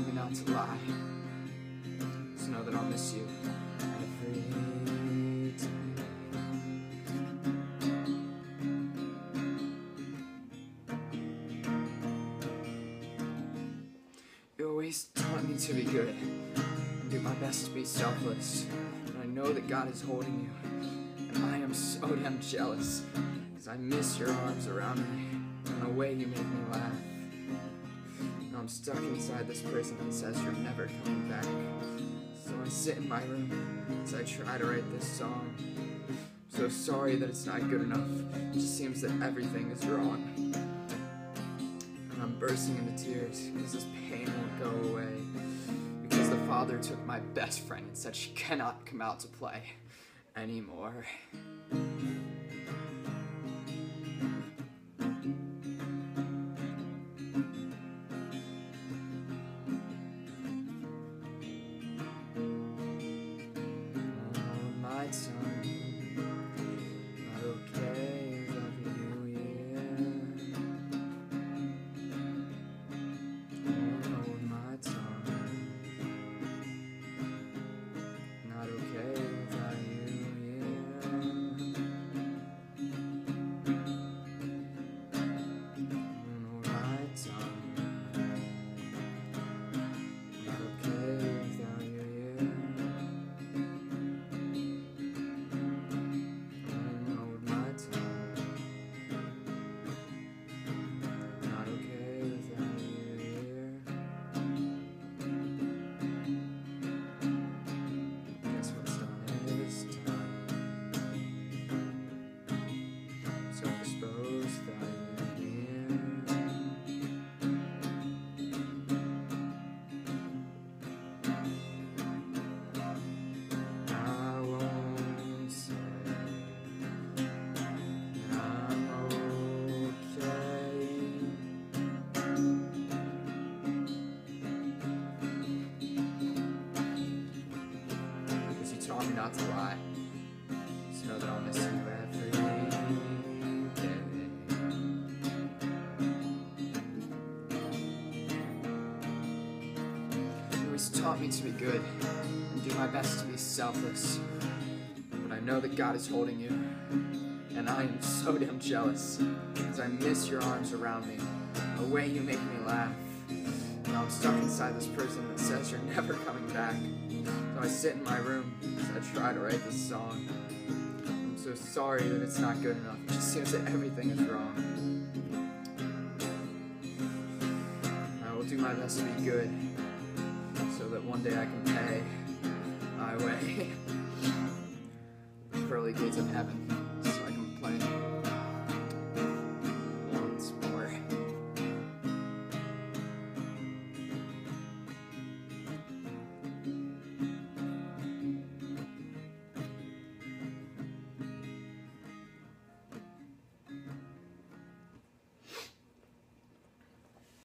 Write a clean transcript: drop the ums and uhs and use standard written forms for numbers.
taught me not to lie. So know that I'll miss you every day. You always taught me to be good and do my best to be selfless. And I know that God is holding you, and I am so damn jealous, because I miss your arms around me and the way you make me laugh. Now I'm stuck inside this prison that says you're never coming back. So I sit in my room as I try to write this song. I'm so sorry that it's not good enough. It just seems that everything is wrong. And I'm bursting into tears because this pain won't go away. Because the father took my best friend and said she cannot come out to play anymore. Taught me not to lie, so know that I'll miss you every day. You always taught me to be good and do my best to be selfless, but I know that God is holding you, and I am so damn jealous, because I miss your arms around me, the way you make me laugh. Now I'm stuck inside this prison that says you're never coming back. So I sit in my room as I try to write this song. I'm so sorry that it's not good enough. It just seems that everything is wrong. I will do my best to be good, so that one day I can pay my way. The pearly gates of heaven.